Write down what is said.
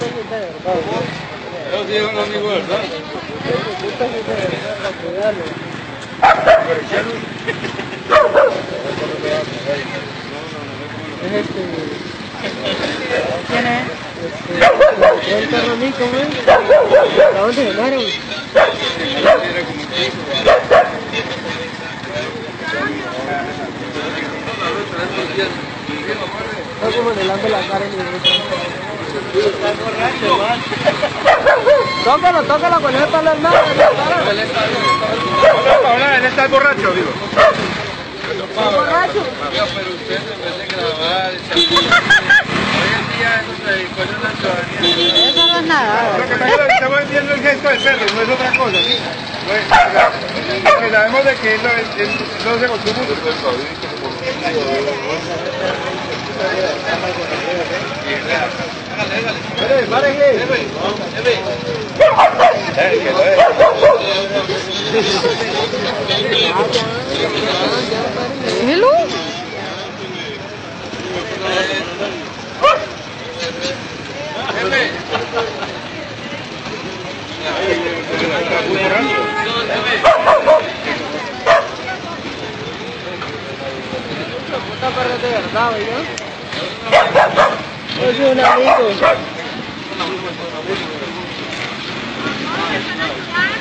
Yo sí es un amigo de verdad. ¿Quién es? El perro Nico, ¿a dónde se ganaron? No como le lame la cara y tócalo, tócalo con el palo al mar. Hola, él está borracho, digo. ¿Está borracho? Pero usted en vez de grabar, hoy en día eso se dedicó a la ciudadanía. Eso no es nada. Lo que pasa es que estamos viendo el gesto del perro, no es otra cosa, ¿sí? Porque sabemos de que él no se consume. Hello. Puta perro de verdad, ¿no? Es un amigo.